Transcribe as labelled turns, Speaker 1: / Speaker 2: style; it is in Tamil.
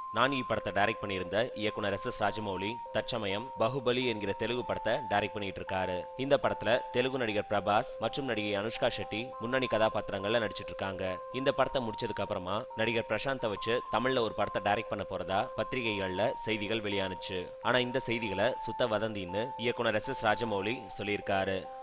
Speaker 1: நான் ஈ படத்தை டைரக்ட் பண்ணியிருந்த இயக்குனர் SS ராஜமௌலி தற்சமயம் பாகுபலி என்கிற தெலுங்கு படத்தை டைரக்ட் பண்ணிட்டு இருக்காரு. இந்த படத்துல தெலுங்கு நடிகர் பிரபாஸ் மற்றும் நடிகை அனுஷ்கா ஷெட்டி முன்னணி கதாபாத்திரங்கள்ல நடிச்சிட்டு இருக்காங்க. இந்த படத்தை முடிச்சதுக்கு அப்புறமா நடிகர் பிரசாந்தை வச்சு தமிழ்ல ஒரு படத்தை டைரக்ட் பண்ண போறதா பத்திரிகைகள்ல செய்திகள் வெளியானுச்சு. ஆனா இந்த செய்திகளை சுத்த வதந்தின்னு இயக்குனர் SS ராஜமௌலி சொல்லியிருக்காரு.